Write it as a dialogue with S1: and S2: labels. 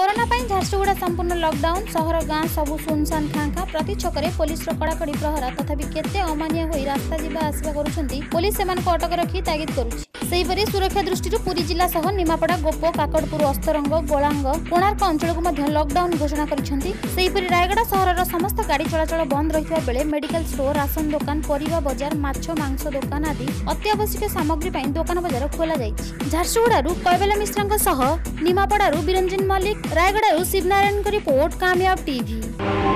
S1: Corona ପାଇଁ ଝାରସୁଗୁଡ଼ା संपूर्ण lockdown सहर गाँ सबु सुनसान खाँ प्रति छकरे पुलिस कड़ाकड़ी प्रहरा तथापि केते अमानिया होई रास्ता जीवा आसवा करुछंती पुलिस सेमानक अटक रखी तागिद करुछि। सेहिपरि सुरक्षा दृष्टि पुरी जिला सह निमापड़ा गोप काकड़पुर अस्तरंग गोलांग कोणार्क अंचल को मध्य लॉकडाउन घोषणा करिसेंती। सेहिपरि रायगड़ा सहरर समस्त गाड़ी चलाचल बंद रहितबा बेले मेडिकल स्टोर राशन दुकान परिवा बाजार माछ मांस दुकान आदि अत्यावश्यक सामग्री ପାଇଁ दुकान बाजार खोला जाइछि। झारसुगुड़ारू कैबल मिश्रांक सह निमापड़ारू बिरंजन मल्लिक रायगड़ारू शिवनारायण रिपोर्ट कामयाब टीवी।